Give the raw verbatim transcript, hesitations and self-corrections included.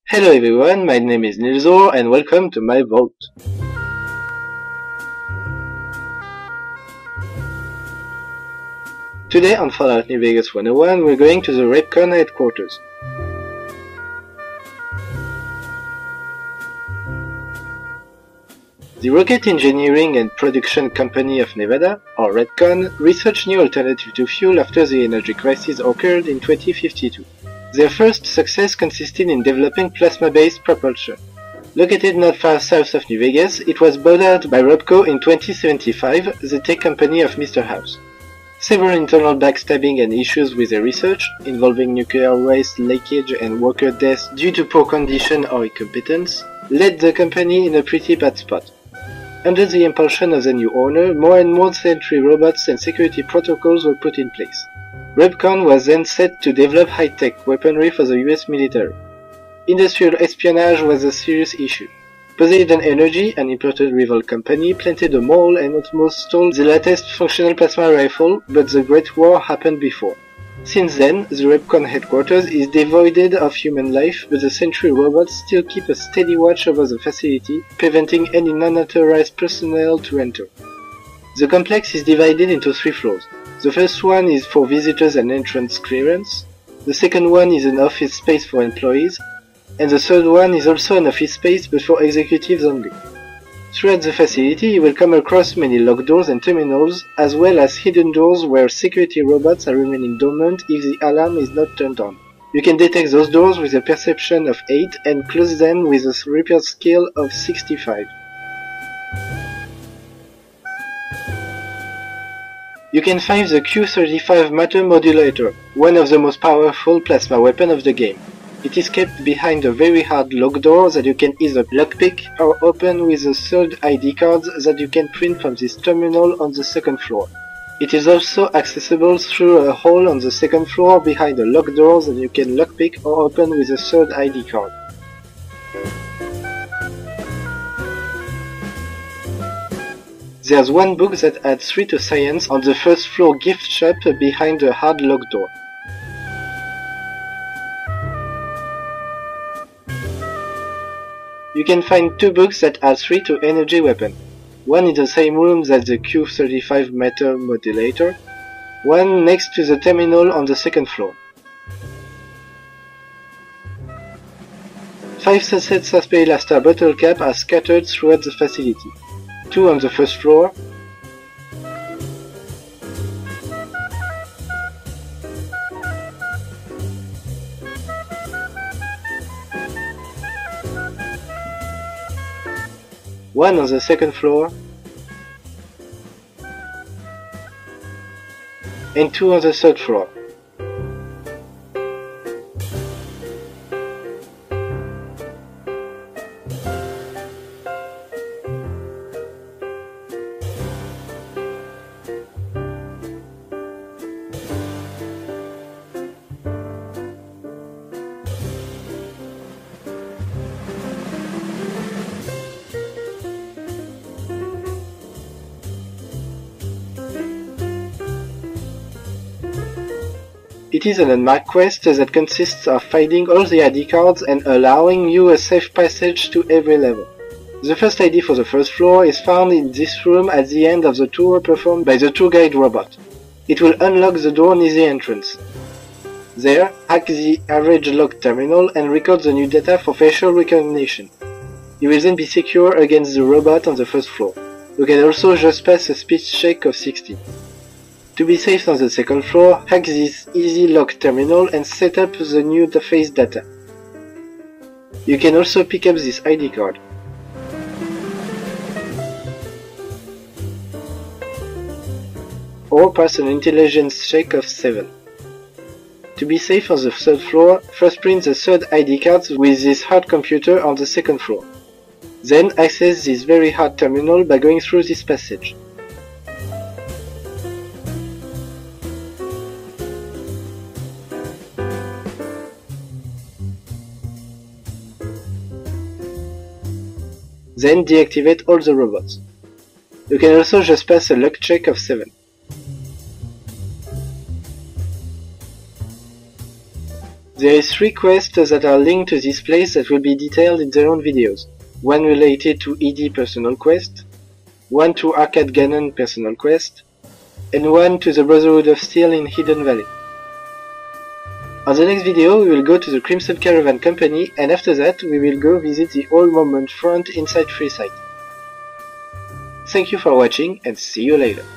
Hello everyone, my name is Nilzor and welcome to my vault. Today on Fallout New Vegas one oh one we're going to the REPCONN headquarters. The Rocket Engineering and Production Company of Nevada, or REPCONN, researched new alternatives to fuel after the energy crisis occurred in twenty fifty-two. Their first success consisted in developing plasma-based propulsion. Located not far south of New Vegas, it was bought out by ROPCO in twenty seventy-five, the tech company of Mister House. Several internal backstabbing and issues with their research, involving nuclear waste leakage and worker deaths due to poor condition or incompetence, led the company in a pretty bad spot. Under the impulsion of the new owner, more and more sentry robots and security protocols were put in place. REPCONN was then set to develop high-tech weaponry for the U S military. Industrial espionage was a serious issue. Poseidon Energy, an important rival company, planted a mole and almost stole the latest functional plasma rifle, but the Great War happened before. Since then, the REPCONN headquarters is devoid of human life, but the sentry robots still keep a steady watch over the facility, preventing any non-authorized personnel to enter. The complex is divided into three floors. The first one is for visitors and entrance clearance, the second one is an office space for employees, and the third one is also an office space but for executives only. Throughout the facility you will come across many locked doors and terminals, as well as hidden doors where security robots are remaining dormant if the alarm is not turned on. You can detect those doors with a perception of eight and close them with a repair skill of sixty-five. You can find the Q thirty-five matter modulator, one of the most powerful plasma weapons of the game. It is kept behind a very hard lock door that you can either lockpick or open with a third I D card that you can print from this terminal on the second floor. It is also accessible through a hole on the second floor behind a locked door that you can lockpick or open with a third I D card. There's one book that adds three to science on the first floor gift shop behind a hard locked door. You can find two books that add three to energy weapon. One in the same room as the Q thirty-five matter modulator, one next to the terminal on the second floor. Five sets of Spaylaster bottle cap are scattered throughout the facility. Two on the first floor, one on the second floor, and two on the third floor. It is an unmarked quest that consists of finding all the I D cards and allowing you a safe passage to every level. The first I D for the first floor is found in this room at the end of the tour performed by the tour guide robot. It will unlock the door near the entrance. There, hack the average lock terminal and record the new data for facial recognition. You will then be secure against the robot on the first floor. You can also just pass a speech check of sixty. To be safe on the second floor, hack this easy lock terminal and set up the new face data. You can also pick up this I D card. Or pass an intelligence check of seven. To be safe on the third floor, first print the third I D cards with this hard computer on the second floor. Then access this very hard terminal by going through this passage. Then deactivate all the robots. You can also just pass a luck check of seven. There is three quests that are linked to this place that will be detailed in their own videos. One related to E D Personal Quest, one to Arcade Ganon Personal Quest, and one to the Brotherhood of Steel in Hidden Valley. On the next video we will go to the Crimson Caravan Company, and after that we will go visit the Old Moment Front inside Freeside. Thank you for watching and see you later.